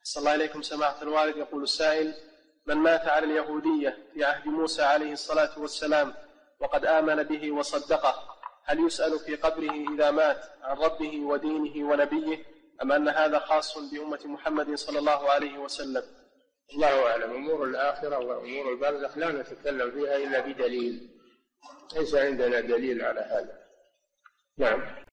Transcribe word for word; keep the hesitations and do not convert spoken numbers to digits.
صلى الله عليكم سماحة الوالد. يقول السائل: من مات على اليهودية في عهد موسى عليه الصلاة والسلام وقد آمن به وصدقه، هل يسأل في قبره إذا مات عن ربه ودينه ونبيه، أم أن هذا خاص بأمة محمد صلى الله عليه وسلم؟ الله أعلم. أمور الآخرة وأمور البرزخ لا نتكلم فيها إلا بدليل، ليس عندنا دليل على هذا. نعم.